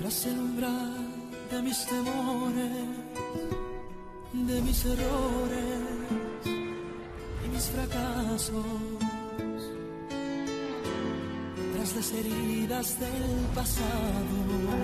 Tras el umbral de mis temores, de mis errores y mis fracasos, tras las heridas del pasado.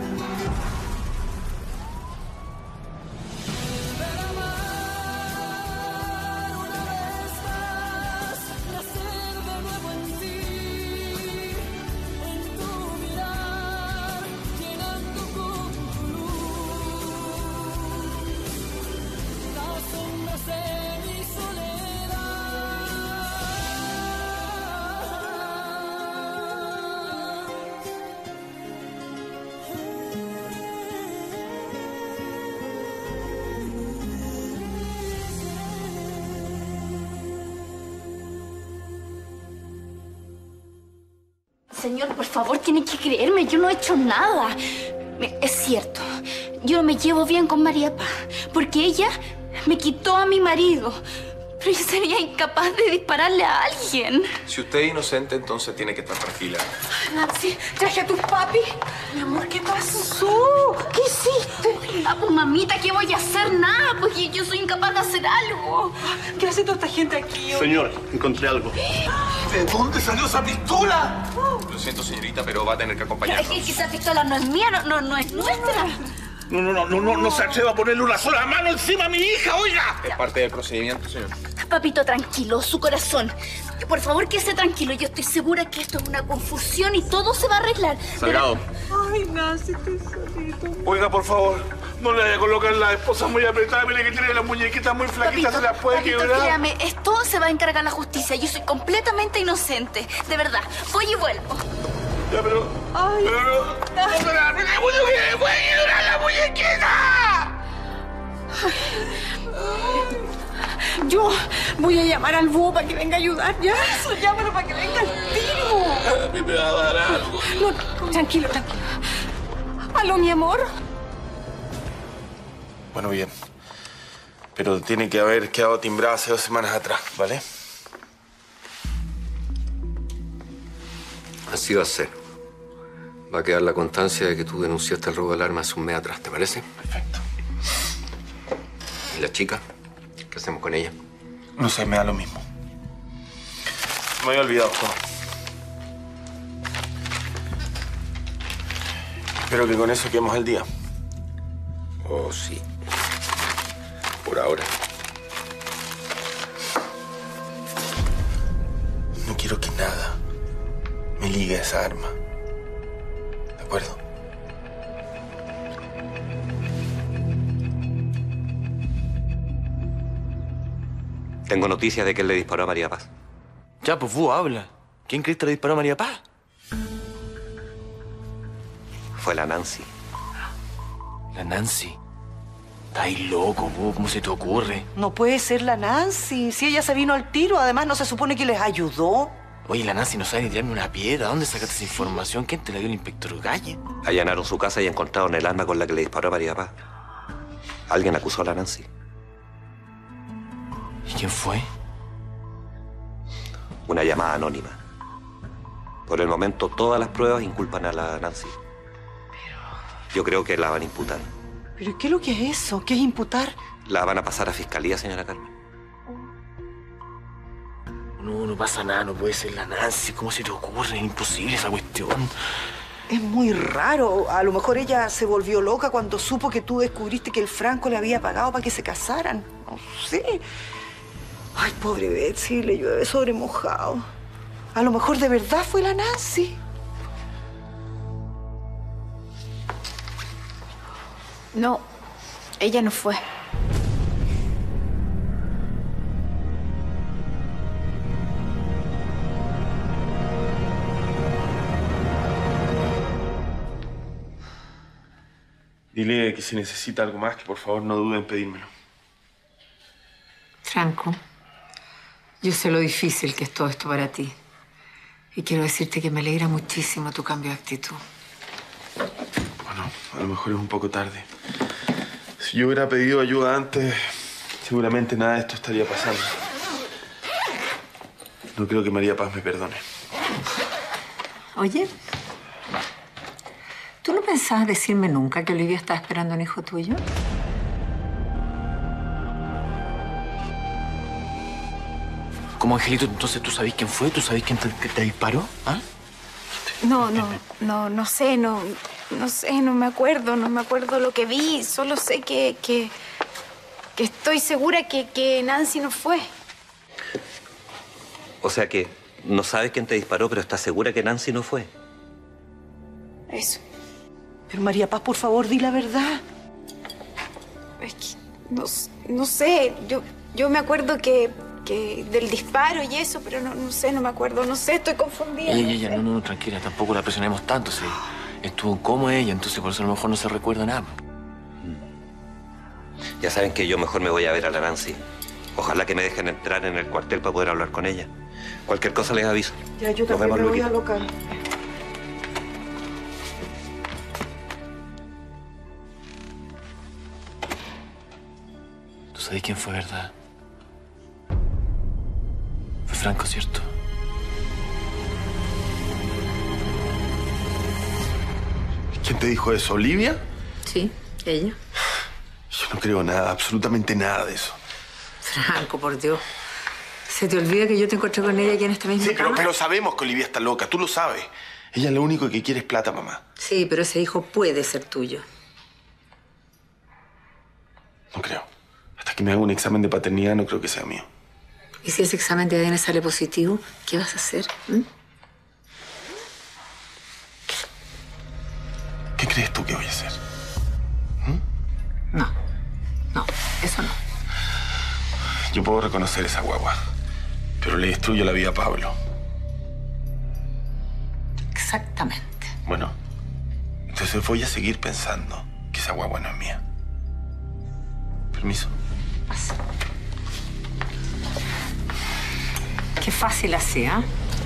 Señor, por favor, tiene que creerme. Yo no he hecho nada. Es cierto. Yo no me llevo bien con María Paz, porque ella me quitó a mi marido. Pero yo sería incapaz de dispararle a alguien. Si usted es inocente, entonces tiene que estar tranquila. Nancy, traje a tus papi. Mi amor, ¿qué pasó? ¿Qué hiciste? Ah, pues, mamita, ¿qué voy a hacer? Nada, porque yo soy incapaz de hacer algo. ¿Qué hace toda esta gente aquí? Señor, encontré algo. ¿De dónde salió esa pistola? Lo siento, señorita, pero va a tener que acompañarnos. Es que esa pistola no es mía, no es nuestra. No se atreva a ponerle una sola mano encima a mi hija, oiga. Es parte del procedimiento, señor. Papito, tranquilo, su corazón. Por favor, que esté tranquilo. Yo estoy segura que esto es una confusión y todo se va a arreglar. Salgado. Ay, Nancy, estoy solito. Oiga, por favor, no le vaya a colocar la esposa muy apretada. Mire que tiene las muñequitas muy flaquitas, se las puede papito, quebrar. créame, esto se va a encargar la justicia. Yo soy completamente inocente. De verdad. Voy y vuelvo. Ya, pero... Ay. ¡Me voy a quebrar la muñequita! Yo voy a llamar al búho para que venga a ayudar, ¿ya? Eso, llámalo para que venga al tiro. A mí me va a dar algo. No, tranquilo. ¿Aló, mi amor? Bueno, bien. Pero tiene que haber quedado timbrada hace 2 semanas atrás, ¿vale? Así va a ser. Va a quedar la constancia de que tú denunciaste el robo del arma hace un mes atrás, ¿te parece? Perfecto. ¿Y la chica? ¿Qué hacemos con ella? No sé, me da lo mismo. Me había olvidado todo. Espero que con eso quedemos al día. Oh, sí. Por ahora. No quiero que nada me ligue a esa arma. ¿De acuerdo? Tengo noticias de que él le disparó a María Paz. Ya, pues vos habla. ¿Quién crees que le disparó a María Paz? Fue la Nancy. La Nancy. Estás loco, vos. ¿Cómo se te ocurre? No puede ser la Nancy. Si ella se vino al tiro, además no se supone que les ayudó. Oye, la Nancy no sabe ni tirarme una piedra. ¿Dónde sacaste esa información? ¿Quién te la dio el inspector Galle? Allanaron su casa y encontraron el arma con la que le disparó a María Paz. Alguien acusó a la Nancy. ¿Y quién fue? Una llamada anónima. Por el momento, todas las pruebas inculpan a la Nancy. Yo creo que la van a imputar. ¿Pero qué es lo que es eso? ¿Qué es imputar? La van a pasar a fiscalía, señora Carmen. No pasa nada. No puede ser la Nancy. ¿Cómo se te ocurre? Es imposible esa cuestión. Es muy raro. A lo mejor ella se volvió loca cuando supo que tú descubriste que el Franco le había pagado para que se casaran. No sé. Ay, pobre Betsy, le llueve sobre mojado. A lo mejor de verdad fue la Nancy. No, ella no fue. Dile que si necesita algo más, que por favor no dude en pedírmelo. Franco, yo sé lo difícil que es todo esto para ti. Y quiero decirte que me alegra muchísimo tu cambio de actitud. Bueno, a lo mejor es un poco tarde. Si yo hubiera pedido ayuda antes, seguramente nada de esto estaría pasando. No creo que María Paz me perdone. Oye, ¿Tú no pensabas decirme nunca que Olivia estaba esperando un hijo tuyo? ¿Cómo, Angelito? Entonces, ¿tú sabés quién fue? ¿Tú sabés quién te disparó? ¿Ah? No sé, no me acuerdo lo que vi. Solo sé que estoy segura que Nancy no fue. O sea que no sabes quién te disparó, pero estás segura que Nancy no fue. Eso. Pero María Paz, por favor, di la verdad. Es que no sé. Yo me acuerdo que del disparo y eso, pero no sé, no me acuerdo. No sé, estoy confundida. Ella, no, tranquila. Tampoco la presionemos tanto. Sí. Estuvo en coma ella, entonces por eso a lo mejor no se recuerda nada. Ya saben que yo mejor me voy a ver a la Nancy. Ojalá que me dejen entrar en el cuartel para poder hablar con ella. Cualquier cosa les aviso. Ya, yo Nos también vemos me voy luego. al local. ¿Tú sabes quién fue, verdad? Fue Franco, ¿cierto? ¿Quién te dijo eso? ¿Olivia? Sí, ella. Yo no creo nada, absolutamente nada de eso. Franco, por Dios. ¿Se te olvida que yo te encontré con ella aquí en esta misma Sí, cama? pero sabemos que Olivia está loca, tú lo sabes. Ella lo único que quiere es plata, mamá. Sí, pero ese hijo puede ser tuyo. No creo. Hasta que me haga un examen de paternidad no creo que sea mío. ¿Y si ese examen de ADN sale positivo, qué vas a hacer? ¿Qué crees tú que voy a hacer? No, eso no. Yo puedo reconocer esa guagua, pero le destruyo la vida a Pablo. Exactamente. Bueno, entonces voy a seguir pensando que esa guagua no es mía. Permiso. Pasa. Qué fácil así, ¿ah?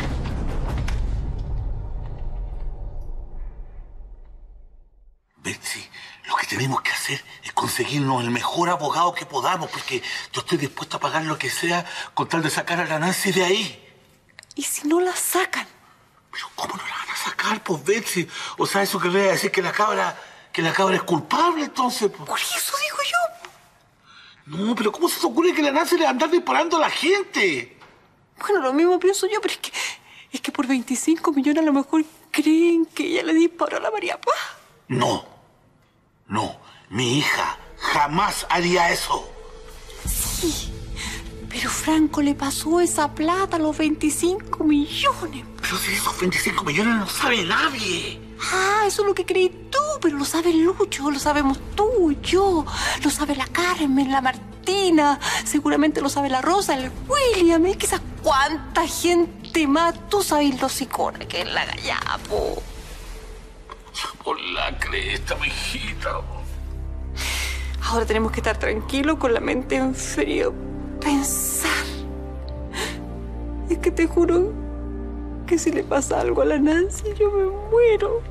Betsy, lo que tenemos que hacer es conseguirnos el mejor abogado que podamos, porque yo estoy dispuesto a pagar lo que sea con tal de sacar a la Nancy de ahí. ¿Y si no la sacan? Pero ¿cómo no la van a sacar, pues, Betsy? O sea, eso que voy a decir que la cabra es culpable, entonces, pues. Por eso digo yo. No, pero ¿cómo se te ocurre que la Nancy le va a andar disparando a la gente? Bueno, lo mismo pienso yo, pero es que por 25 millones a lo mejor creen que ella le disparó a la María Paz. No, mi hija jamás haría eso. Sí, pero Franco le pasó esa plata, los 25 millones. Pero si esos 25 millones no sabe nadie. Ah, eso es lo que crees tú, pero lo sabe Lucho, lo sabemos tú, yo, lo sabe la Carmen, la Martina, seguramente lo sabe la Rosa, el William, es que esa cuánta gente más, tú sabes lo sicona que es la gallapo. Por la cresta, mijita. Ahora tenemos que estar tranquilos con la mente en frío, pensar. Es que te juro que si le pasa algo a la Nancy, yo me muero.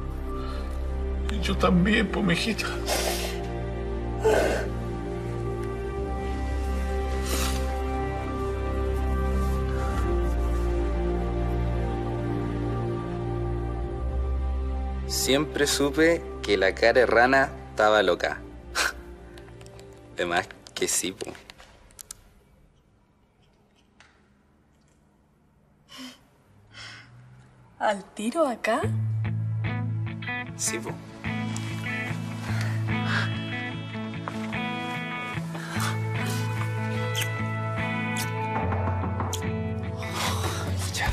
Y yo también, pues, mijita. Siempre supe que la cara de rana estaba loca. Además que sí, po. ¿Al tiro acá? Sí, po. Ya.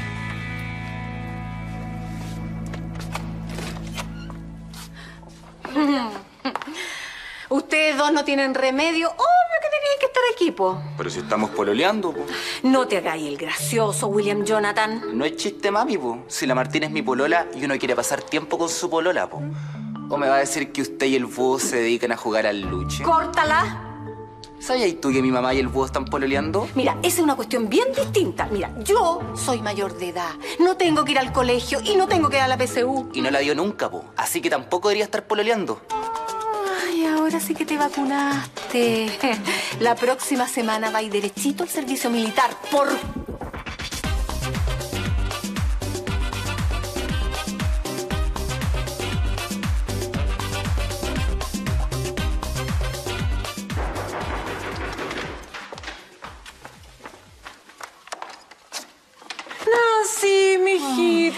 Ustedes dos no tienen remedio. Obvio que tenían que estar aquí, po. Pero si estamos pololeando, po. No te hagáis el gracioso, William Jonathan. No es chiste, mami, po. Si la Martina es mi polola y uno quiere pasar tiempo con su polola, po. ¿O me va a decir que usted y el búho se dedican a jugar al luche? ¡Córtala! ¿Sabías tú que mi mamá y el búho están pololeando? Mira, esa es una cuestión bien distinta. Mira, yo soy mayor de edad. No tengo que ir al colegio y no tengo que ir a la PSU. Y no la dio nunca, po. Así que tampoco debería estar pololeando. Ay, ahora sí que te vacunaste. La próxima semana va a ir derechito al servicio militar por...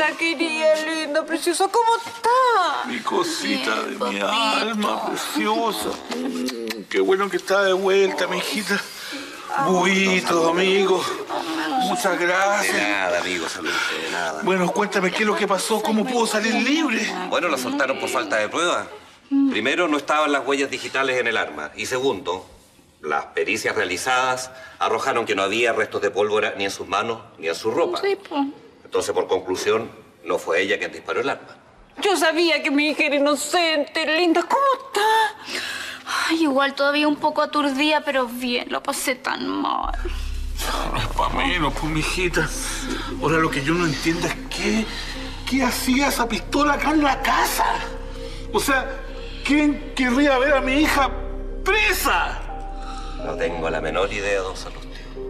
la quería, linda, preciosa. ¿Cómo está? Mi cosita de mi alma, preciosa. Qué bueno que está de vuelta, mi hijita. Bubitos, amigo. Muchas gracias. De nada, amigo, salud, de nada. Bueno, cuéntame qué es lo que pasó, cómo pudo salir libre. Bueno, la soltaron por falta de pruebas. Primero, no estaban las huellas digitales en el arma. Y segundo, las pericias realizadas arrojaron que no había restos de pólvora ni en sus manos ni en su ropa. Sí, pues. Entonces, por conclusión, no fue ella quien disparó el arma. Yo sabía que mi hija era inocente, linda. ¿Cómo está? Ay, igual todavía un poco aturdida, pero bien, lo pasé tan mal. No es para menos, pues, mi hijita. Ahora, lo que yo no entiendo es qué hacía esa pistola acá en la casa. O sea, ¿quién querría ver a mi hija presa? No tengo la menor idea, don Salustio.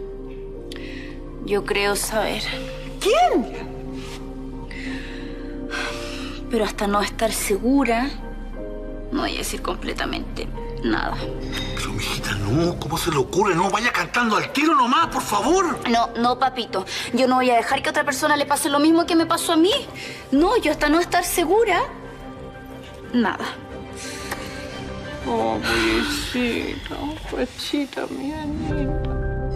Yo creo saber. ¿Quién? Pero hasta no estar segura, no voy a decir completamente nada. Pero, mijita, no. ¿Cómo se le ocurre? No, vaya cantando al tiro nomás, por favor. No, papito. Yo no voy a dejar que a otra persona le pase lo mismo que me pasó a mí. No, yo hasta no estar segura, nada. Oh, Pachita, mía linda.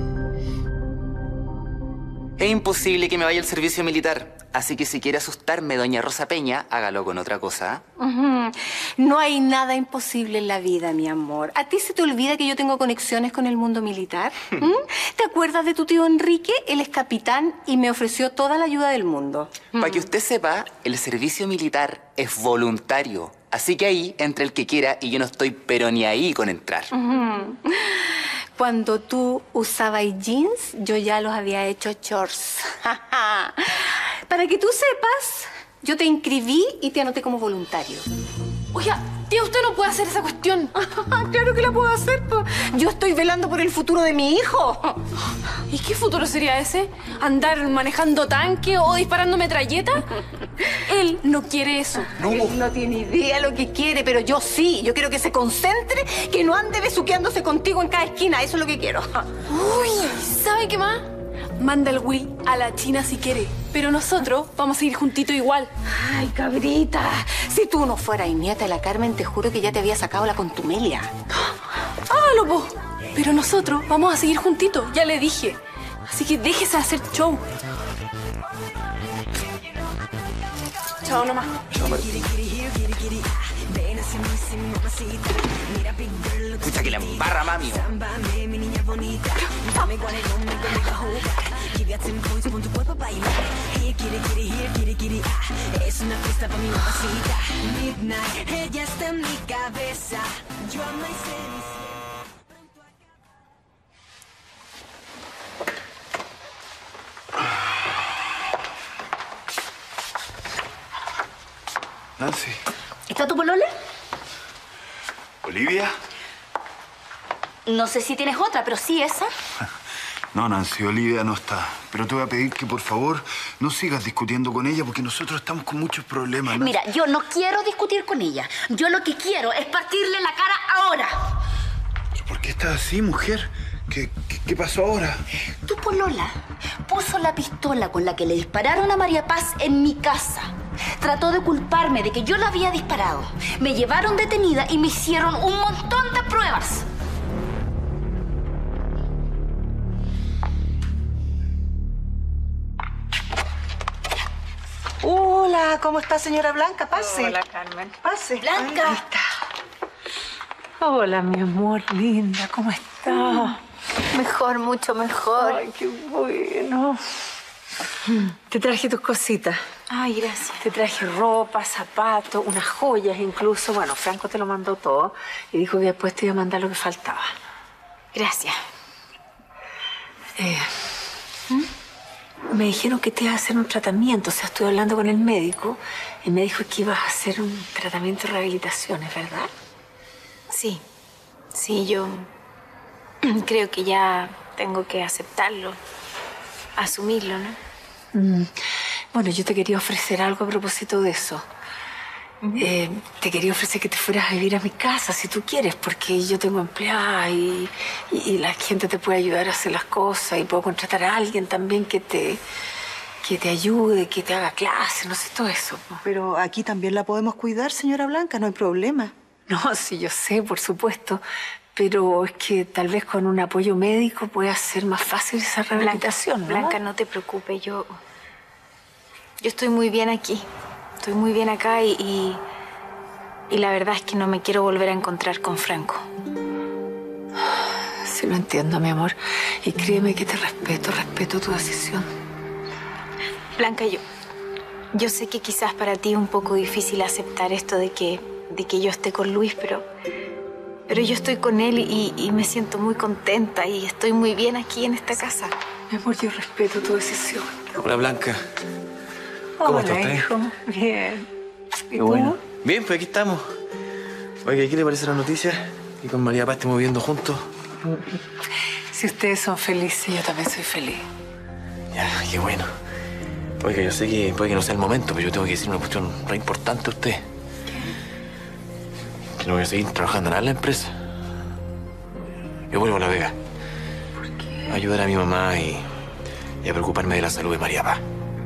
Es imposible que me vaya al servicio militar. Así que si quiere asustarme, doña Rosa Peña, hágalo con otra cosa. No hay nada imposible en la vida, mi amor. ¿A ti se te olvida que yo tengo conexiones con el mundo militar? ¿Te acuerdas de tu tío Enrique? Él es capitán y me ofreció toda la ayuda del mundo. Para que usted sepa, el servicio militar es voluntario. Así que ahí entra el que quiera y yo no estoy pero ni ahí con entrar. Cuando tú usabas jeans, yo ya los había hecho shorts. Para que tú sepas, yo te inscribí y te anoté como voluntario. Oiga, tía, usted no puede hacer esa cuestión. Claro que la puedo hacer, pues. Yo estoy velando por el futuro de mi hijo. ¿Y qué futuro sería ese? ¿Andar manejando tanque o disparando metralleta? Él no quiere eso. Él no tiene idea lo que quiere, pero yo sí. Yo quiero que se concentre, que no ande besuqueándose contigo en cada esquina. Eso es lo que quiero. Uy, ¿sabe qué más? Manda el Will a la China si quiere. Pero nosotros vamos a ir juntitos igual. Ay, cabrita. Si tú no fueras nieta de la Carmen, te juro que ya te había sacado la contumelia. Hágalo, po. Pero nosotros vamos a seguir juntitos, ya le dije. Así que déjese de hacer show. Chao nomás. Escucha que la embarra, mami. Es una fiesta para mi mamacita. Midnight, ella está en mi cabeza. Yo amo y sé. Nancy. ¿Está tu polola? ¿Olivia? No sé si tienes otra, pero sí esa. No, Nancy, Olivia no está. Pero te voy a pedir que, por favor, no sigas discutiendo con ella porque nosotros estamos con muchos problemas, Nancy. Mira, yo no quiero discutir con ella. Yo lo que quiero es partirle la cara ahora. ¿Por qué estás así, mujer? ¿Qué pasó ahora? Tu polola puso la pistola con la que le dispararon a María Paz en mi casa. Trató de culparme de que yo la había disparado. Me llevaron detenida y me hicieron un montón de pruebas. Hola, ¿cómo está, señora Blanca? Pase. Hola, Carmen. Pase. Blanca. Ahí está. Hola, mi amor linda, ¿cómo estás? Mejor, mucho mejor. Ay, qué bueno. Te traje tus cositas. Ay, gracias. Te traje ropa, zapatos, unas joyas incluso. Bueno, Franco te lo mandó todo y dijo que después te iba a mandar lo que faltaba. Gracias. Me dijeron que te ibas a hacer un tratamiento. O sea, estuve hablando con el médico y me dijo que ibas a hacer un tratamiento de rehabilitación, ¿es verdad? Sí, yo creo que ya tengo que aceptarlo, asumirlo, ¿no? Bueno, yo te quería ofrecer algo a propósito de eso. Te quería ofrecer que te fueras a vivir a mi casa, si tú quieres, porque yo tengo empleada y la gente te puede ayudar a hacer las cosas y puedo contratar a alguien también que te que te ayude, que te haga clase, no sé, todo eso. Pero aquí también la podemos cuidar, señora Blanca, no hay problema. No, sí, yo sé, por supuesto. Pero es que tal vez con un apoyo médico pueda ser más fácil esa rehabilitación, ¿no? Blanca, no te preocupes, yo estoy muy bien aquí. Estoy muy bien acá y la verdad es que no me quiero volver a encontrar con Franco. Sí, lo entiendo, mi amor. Y créeme que te respeto tu decisión. Blanca, yo sé que quizás para ti es un poco difícil aceptar esto de que yo esté con Luis, pero yo estoy con él y me siento muy contenta y estoy muy bien aquí en esta casa. Mi amor, yo respeto tu decisión. Hola, Blanca. ¿Cómo Hola, está usted? hijo. Bien. ¿Y Qué tú? bueno. Bien, pues aquí estamos. Oiga, ¿qué le parece la noticia? Que con María Paz estemos viviendo juntos. Si ustedes son felices, yo también soy feliz. Ya, qué bueno. Oiga, yo sé que puede que no sea el momento, pero yo tengo que decir una cuestión re importante a usted. Que no voy a seguir trabajando nada en la empresa. Yo vuelvo a La Vega. ¿Por qué? A ayudar a mi mamá y a preocuparme de la salud de María Paz.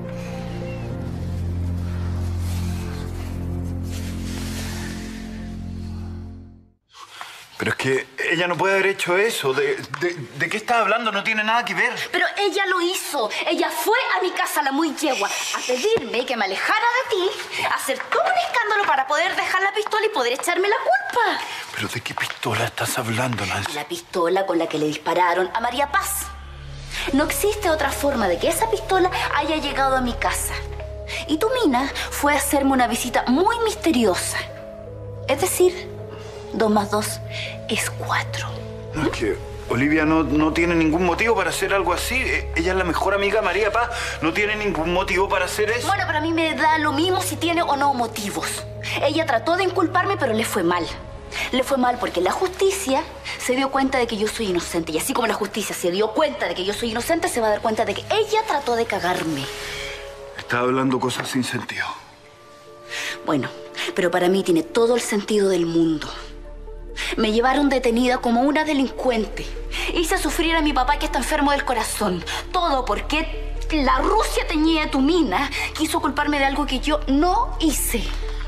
Pero es que ella no puede haber hecho eso. ¿De qué estás hablando? No tiene nada que ver. Pero ella lo hizo. Ella fue a mi casa, la muy yegua, a pedirme que me alejara de ti, a hacer todo un escándalo para poder dejar la pistola y poder echarme la culpa. ¿Pero de qué pistola estás hablando, Nancy? La pistola con la que le dispararon a María Paz. No existe otra forma de que esa pistola haya llegado a mi casa. Y tu mina fue a hacerme una visita muy misteriosa. Es decir, 2 más 2 es 4. No, es que Olivia no tiene ningún motivo para hacer algo así. Ella es la mejor amiga de María Paz. No tiene ningún motivo para hacer eso. Bueno, pero a mí me da lo mismo si tiene o no motivos. Ella trató de inculparme, pero le fue mal. Le fue mal porque la justicia se dio cuenta de que yo soy inocente. Y así como la justicia se dio cuenta de que yo soy inocente, se va a dar cuenta de que ella trató de cagarme. Está hablando cosas sin sentido. Bueno, pero para mí tiene todo el sentido del mundo. Me llevaron detenida como una delincuente. Hice sufrir a mi papá que está enfermo del corazón. Todo porque la Rusia teñida de tu mina quiso culparme de algo que yo no hice.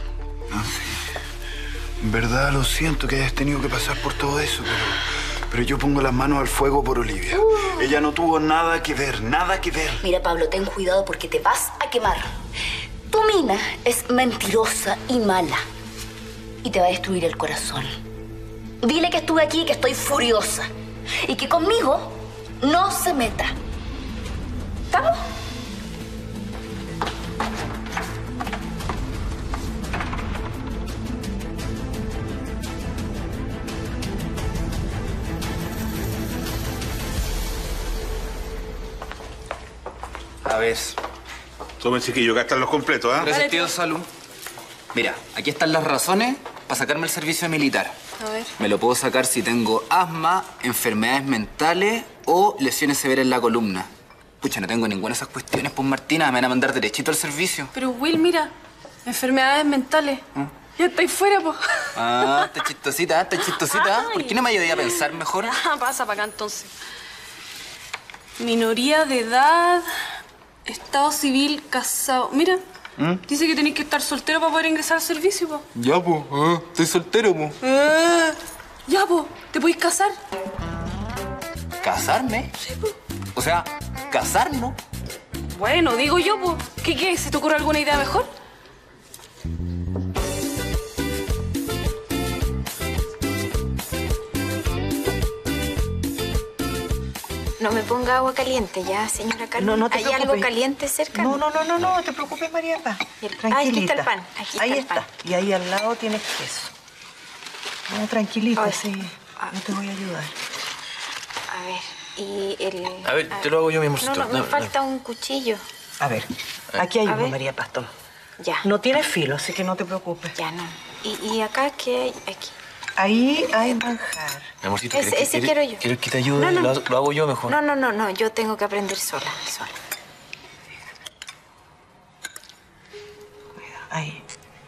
En verdad lo siento que hayas tenido que pasar por todo eso, pero yo pongo las manos al fuego por Olivia. Ella no tuvo nada que ver, nada que ver. Mira, Pablo, ten cuidado porque te vas a quemar. Tu mina es mentirosa y mala. Y te va a destruir el corazón. Dile que estuve aquí y que estoy furiosa. Y que conmigo no se meta. ¿Estamos? A ver. Tome, chiquillo, gastan los completos, ¿ah? Gracias, tío Salud. Mira, aquí están las razones para sacarme el servicio militar. A ver. Me lo puedo sacar si tengo asma, enfermedades mentales o lesiones severas en la columna. Pucha, no tengo ninguna de esas cuestiones, pues Martina, me van a mandar derechito al servicio. Pero Will, mira, enfermedades mentales. Ya estáis fuera, po. Ah, está chistosita, está chistosita. ¿Por qué no me ayudé a pensar mejor? Ah, pasa para acá entonces. Minoría de edad, estado civil, casado. Mira, dice que tenéis que estar soltero para poder ingresar al servicio, po. Ya, pues, estoy soltero, pues. Ya, po, ¿te podéis casar? ¿Casarme? Sí, po. O sea, ¿casarnos? Bueno, digo yo, po. ¿Qué? ¿Se te ocurre alguna idea mejor? No me ponga agua caliente ya, señora Carmen. No te ¿Hay preocupes. algo caliente cerca? No te preocupes, María Paz. Tranquilita. Aquí está el pan. Aquí ahí está el está. Y ahí al lado tienes queso. No, tranquilita, Ay. sí. Yo te voy a ayudar. A ver, y el... A ver, te lo hago yo, mi amorcito. No, me falta un cuchillo. A ver, aquí hay A uno, ver. María Paz, toma. Ya. No tiene filo, así que no te preocupes. Ya, no. ¿Y acá qué hay? Aquí. Ahí hay manjar. Mi amorcito, Ese quiero yo. ¿Quieres que te ayude? No. Lo hago yo mejor. No. Yo tengo que aprender sola. Ahí.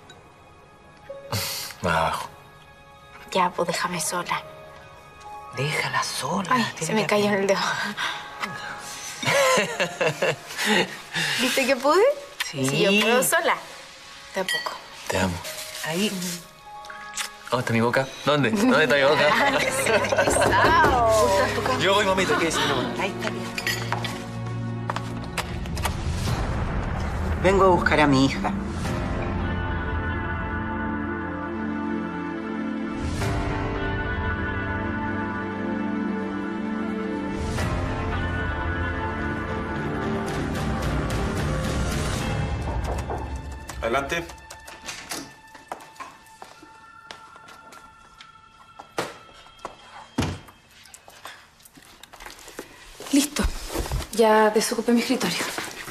Más abajo. Ya, pues déjame sola. Déjala sola. Ay, tiene se me que cayó en el dedo. ¿Viste que pude? Sí. Si yo puedo sola. Tampoco. Te amo. Ahí. ¿Dónde está mi boca? ¿Dónde? ¿Dónde está mi boca? Pesado. Yo voy, mamita, ¿qué decís? Ahí está bien. Vengo a buscar a mi hija. Adelante. Listo. Ya desocupé mi escritorio.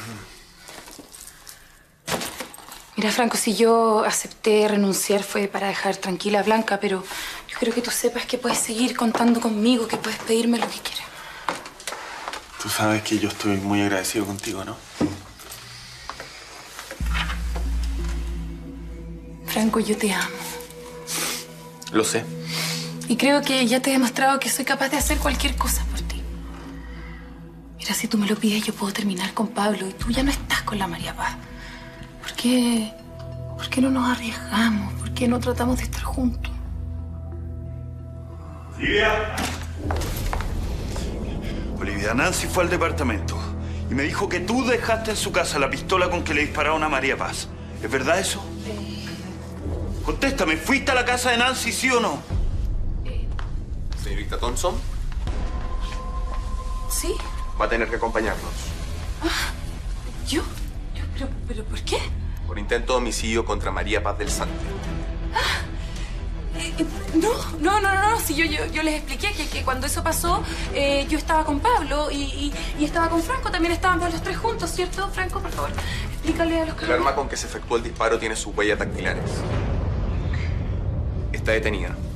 Mira, Franco, si yo acepté renunciar fue para dejar tranquila a Blanca, pero yo quiero que tú sepas que puedes seguir contando conmigo, que puedes pedirme lo que quieras. Tú sabes que yo estoy muy agradecido contigo, ¿no? Franco, yo te amo. Lo sé. Y creo que ya te he demostrado que soy capaz de hacer cualquier cosa por ti. Mira, si tú me lo pides, yo puedo terminar con Pablo y tú ya no estás con la María Paz. ¿Por qué no nos arriesgamos? ¿Por qué no tratamos de estar juntos? Olivia, Nancy fue al departamento y me dijo que tú dejaste en su casa la pistola con que le dispararon a María Paz. ¿Es verdad eso? Contéstame, ¿fuiste a la casa de Nancy, sí o no? Señorita Thompson, ¿Sí? va a tener que acompañarnos. ¿Yo? ¿Pero por qué? Por intento de homicidio contra María Paz del Sante. No. Si yo les expliqué que cuando eso pasó, yo estaba con Pablo y estaba con Franco. También estábamos los tres juntos, ¿cierto? Franco, por favor, explícale a los que... El arma con que se efectuó el disparo tiene sus huellas dactilares. Está detenida.